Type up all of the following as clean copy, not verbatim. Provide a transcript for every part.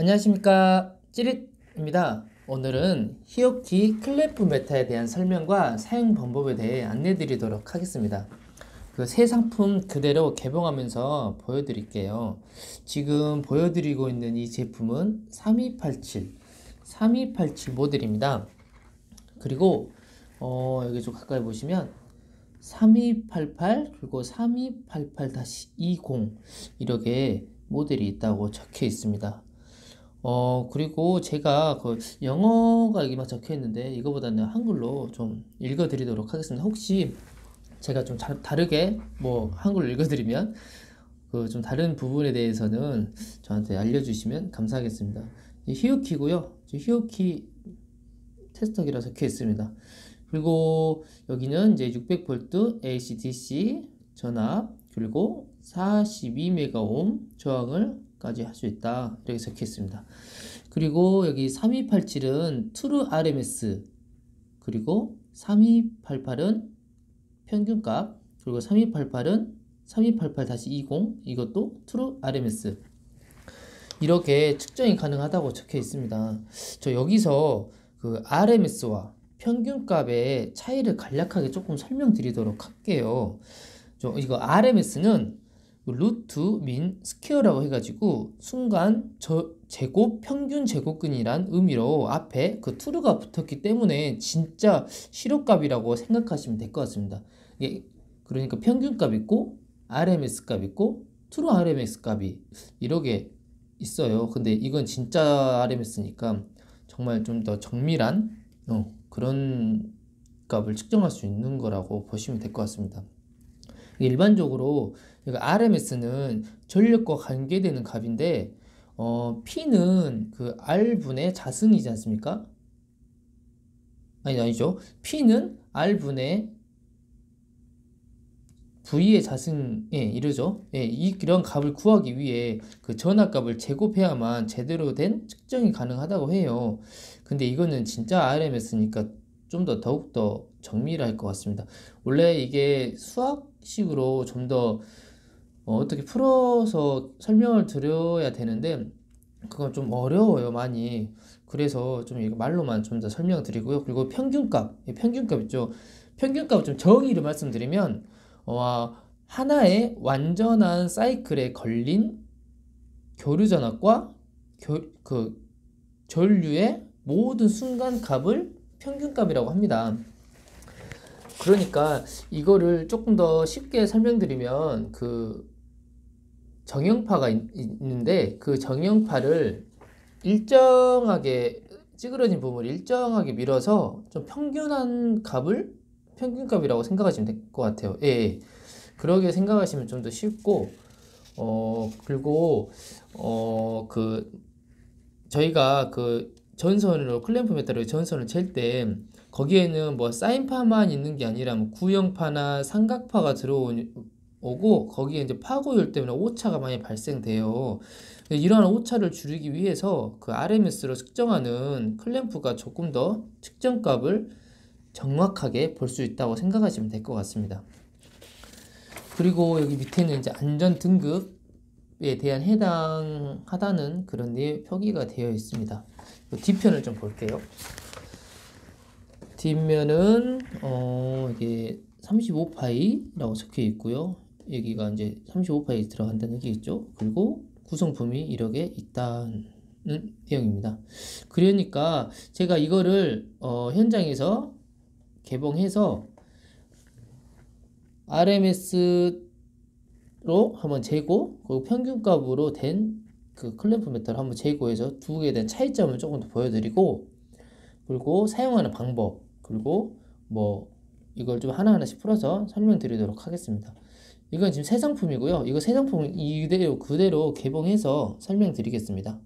안녕하십니까, 찌릿입니다. 오늘은 히오키 클램프 메타에 대한 설명과 사용 방법에 대해 안내 드리도록 하겠습니다. 그 새 상품 그대로 개봉하면서 보여드릴게요. 지금 보여드리고 있는 이 제품은 3287 모델입니다. 그리고 여기 좀 가까이 보시면 3288 그리고 3288-20 이렇게 모델이 있다고 적혀 있습니다. 그리고 제가 그 영어가 여기 막 적혀 있는데 이거보다는 한글로 좀 읽어 드리도록 하겠습니다. 혹시 제가 좀 다르게 뭐 한글로 읽어 드리면 그 좀 다른 부분에 대해서는 저한테 알려주시면 감사하겠습니다. 히오키고요. 히오키 테스터기라 적혀 있습니다. 그리고 여기는 이제 600V AC/DC 전압 그리고 42메가옴 저항을 까지 할 수 있다 이렇게 적혀 있습니다. 그리고 여기 3287은 트루 RMS 그리고 3288은 평균값 그리고 3288은 3288-20 이것도 트루 RMS 이렇게 측정이 가능하다고 적혀 있습니다. 저 여기서 그 RMS와 평균값의 차이를 간략하게 조금 설명드리도록 할게요. 이거 RMS는 루트 민 스퀘어라고 해가지고 순간 제곱 평균 제곱근이란 의미로 앞에 그 트루가 붙었기 때문에 진짜 실효값이라고 생각하시면 될 것 같습니다. 그러니까 평균값 있고 RMS 값 있고 트루 RMS 값이 이렇게 있어요. 근데 이건 진짜 RMS니까 정말 좀 더 정밀한 그런 값을 측정할 수 있는 거라고 보시면 될 것 같습니다. 일반적으로 RMS는 전력과 관계되는 값인데 P는 그 R분의 자승이지 않습니까? 아니죠. P는 R분의 V의 자승에 이르죠. 이런 값을 구하기 위해 그 전압값을 제곱해야만 제대로 된 측정이 가능하다고 해요. 근데 이거는 진짜 RMS니까 좀 더 더욱더 정밀할 것 같습니다. 원래 이게 수학식으로 좀 더 어떻게 풀어서 설명을 드려야 되는데 그건 좀 어려워요 많이. 그래서 좀 이거 말로만 좀 더 설명드리고요. 그리고 평균값 있죠. 평균값을 좀 정의를 말씀드리면 하나의 완전한 사이클에 걸린 교류 전압과 그 전류의 모든 순간 값을 평균값이라고 합니다. 그러니까 이거를 조금 더 쉽게 설명드리면 그 정형파가 있는데 그 정형파를 일정하게 찌그러진 부분을 일정하게 밀어서 좀 평균한 값을 평균값이라고 생각하시면 될 것 같아요. 예. 그러게 생각하시면 좀 더 쉽고 그리고 그 저희가 그 전선으로 클램프 메타로 전선을 잴 때 거기에는 뭐 사인파만 있는 게 아니라 뭐 구형파나 삼각파가 들어오고 거기에 이제 파고율 때문에 오차가 많이 발생돼요. 이러한 오차를 줄이기 위해서 그 RMS로 측정하는 클램프가 조금 더 측정값을 정확하게 볼 수 있다고 생각하시면 될 것 같습니다. 그리고 여기 밑에는 이제 안전 등급에 대한 해당하다는 그런 표기가 되어 있습니다. 뒷편을 좀 볼게요. 뒷면은 이게 35파이라고 적혀 있고요. 여기가 이제 35파이 들어간다는 얘기 있죠. 그리고 구성품이 이렇게 있다는 내용입니다. 그러니까 제가 이거를 현장에서 개봉해서 RMS로 한번 재고 그리고 평균값으로 된 그 클램프 메타를 한번 재고해서 두 개에 대한 차이점을 조금 더 보여드리고 그리고 사용하는 방법 그리고 뭐 이걸 좀 하나하나씩 풀어서 설명드리도록 하겠습니다. 이건 지금 새 상품이고요. 이거 새 상품 그대로 개봉해서 설명드리겠습니다.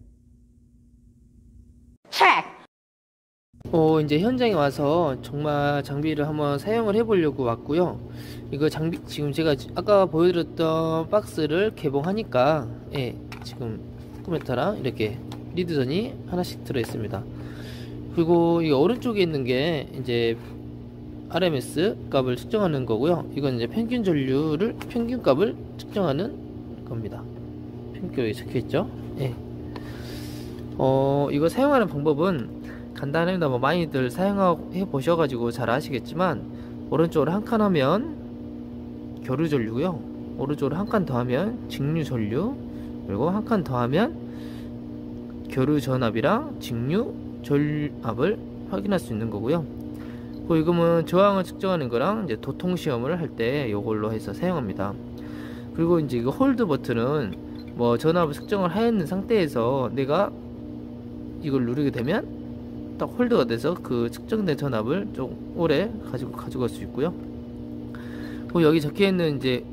이제 현장에 와서 정말 장비를 한번 사용을 해보려고 왔고요. 이거 장비 지금 제가 아까 보여드렸던 박스를 개봉하니까 지금 코메타랑 이렇게 리드선이 하나씩 들어있습니다. 그리고 이 오른쪽에 있는 게 이제 RMS 값을 측정하는 거고요. 이건 이제 평균 전류를 평균값을 측정하는 겁니다. 평균이 적혀있죠. 이거 사용하는 방법은 간단합니다. 뭐 많이들 사용해 보셔가지고 잘 아시겠지만, 오른쪽으로 한 칸 하면 교류 전류고요. 오른쪽으로 한 칸 더 하면 직류 전류, 그리고 한 칸 더 하면 교류 전압이랑 직류 전압을 확인할 수 있는 거고요. 그 이거는 저항을 측정하는 거랑 이제 도통 시험을 할 때 이걸로 해서 사용합니다. 그리고 이제 이거 홀드 버튼은 뭐 전압을 측정을 하였는 상태에서 내가 이걸 누르게 되면 딱 홀드가 돼서 그 측정된 전압을 좀 오래 가져갈 수 있고요. 그리고 여기 적혀 있는 이제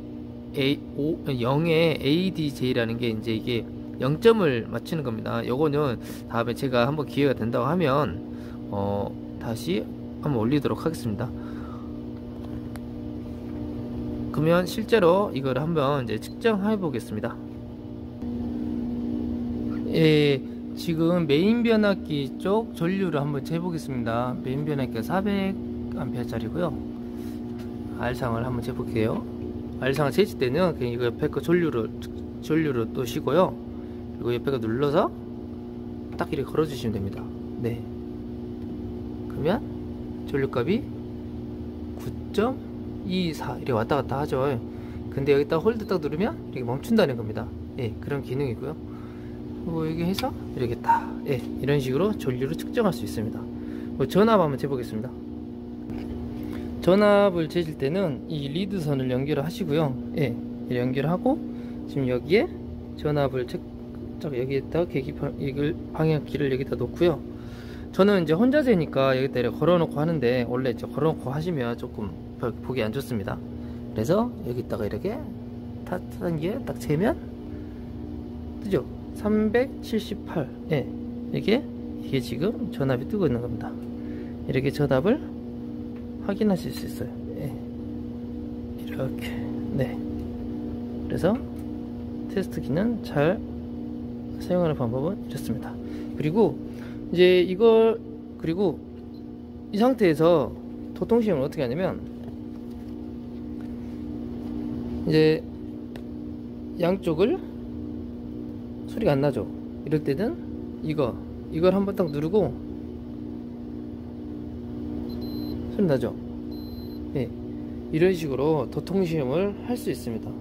0의 ADJ라는 게 이제 이게 0점을 맞추는 겁니다. 요거는 다음에 제가 한번 기회가 된다고 하면 다시 한번 올리도록 하겠습니다. 그러면 실제로 이걸 한번 이제 측정해 보겠습니다. 예, 지금 메인 변압기 쪽 전류를 한번 재보겠습니다. 메인 변압기가 400A 짜리고요. R상을 한번 재볼게요. R상을 재실 때는 그냥 이거 옆에 거 전류를 놓으시고요. 그리고 옆에 거 눌러서 딱 이렇게 걸어주시면 됩니다. 네. 그러면 전류값이 9.24 이렇게 왔다 갔다 하죠. 근데 여기다 홀드 딱 누르면 이렇게 멈춘다는 겁니다. 예, 그런 기능이고요. 그리고 여기 해서 이렇게 딱, 예, 이런 식으로 전류를 측정할 수 있습니다. 전압 한번 재보겠습니다. 전압을 재실 때는 이 리드선을 연결을 하시고요. 예, 연결하고 지금 여기에 전압을 여기에다 이걸 방향키를 여기다 놓고요. 저는 이제 혼자 재니까 여기다 이렇게 걸어놓고 하는데, 원래 이제 걸어놓고 하시면 조금 보기 안 좋습니다. 그래서 여기다가 이렇게 단계에 딱 재면 뜨죠? 378. 예, 이게 지금 전압이 뜨고 있는 겁니다. 이렇게 전압을 확인하실 수 있어요. 예, 이렇게. 네. 그래서 테스트기는 잘 사용하는 방법은 이렇습니다. 그리고 이제 그리고 이 상태에서 도통시험을 어떻게 하냐면, 이제 양쪽을 소리가 안 나죠. 이럴 때는 이걸 한번 딱 누르고 소리 나죠. 예, 이런 식으로 도통시험을 할 수 있습니다.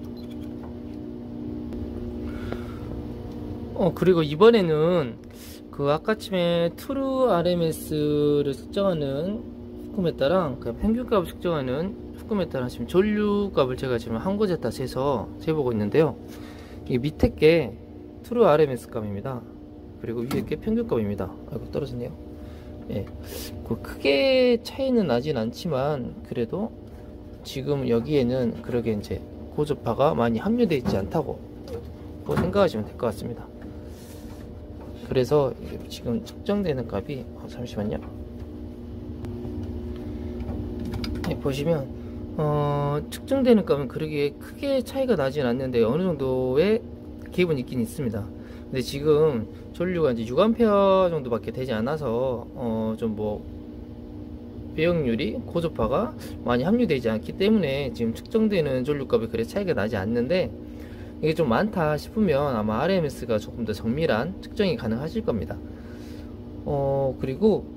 그리고 이번에는 그 아까쯤에 트루 RMS를 측정하는 후크메타랑 그 평균값을 측정하는 후크메타랑 지금 전류값을 제가 지금 한 곳에다 재보고 있는데요. 이게 밑에 게 트루 RMS 값입니다. 그리고 위에 게 평균값입니다. 아이고, 떨어졌네요. 예, 크게 차이는 나진 않지만 그래도 지금 여기에는 그러게 이제 고저파가 많이 함유되어 있지 않다고 생각하시면 될 것 같습니다. 그래서 지금 측정되는 값이 잠시만요. 네, 보시면 측정되는 값은 그렇게 크게 차이가 나진 않는데 어느 정도의 갭은 있긴 있습니다. 근데 지금 전류가 이제 6A 정도밖에 되지 않아서 좀 배역률이 고저파가 많이 함유되지 않기 때문에 지금 측정되는 전류값이 그래 차이가 나지 않는데, 이게 좀 많다 싶으면 아마 RMS가 조금 더 정밀한 측정이 가능하실 겁니다. 그리고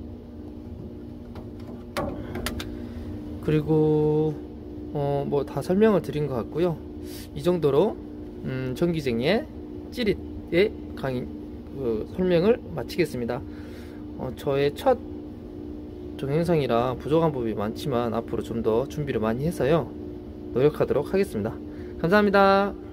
뭐 다 설명을 드린 것 같고요. 이 정도로 전기쟁이의 찌릿의 강의 설명을 마치겠습니다. 저의 첫 동영상이라 부족한 부분이 많지만 앞으로 좀 더 준비를 많이 해서요 노력하도록 하겠습니다. 감사합니다.